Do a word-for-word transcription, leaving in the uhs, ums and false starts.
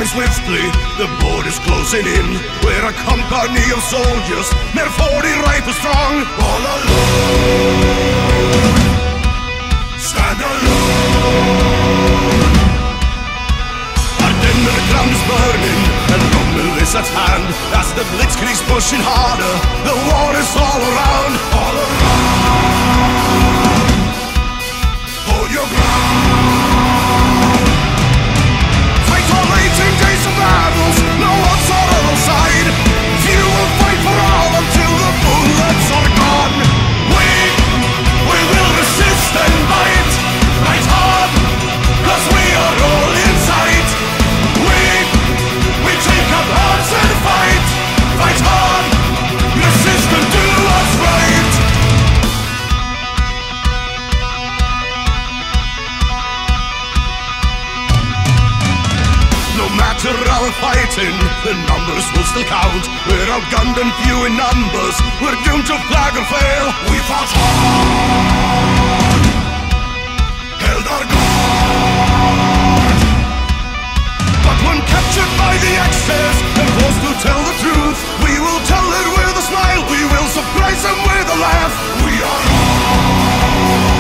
swiftly, the border's closing in. We're a company of soldiers, mere forty rifles strong. All alone, stand alone. Our dinner ground is burning, and rumble is at hand. As the blitzkrieg's pushing harder, the war is all around. All around, hold your ground. Fight all eighteen days of battles, no odds on our side. Few will fight for all until the bullets are gone. We, we will resist and fight, fight hard, cause we are all in sight. We, we take up arms and fight, fight hard, resist and do what's right. No matter our fighting, the numbers will still count. We're outgunned and few in numbers, we're doomed to flag or fail. We fought hard, held our guard, but when captured by the Axis and forced to tell the truth, we will tell it with a smile, we will surprise them with a laugh. We are all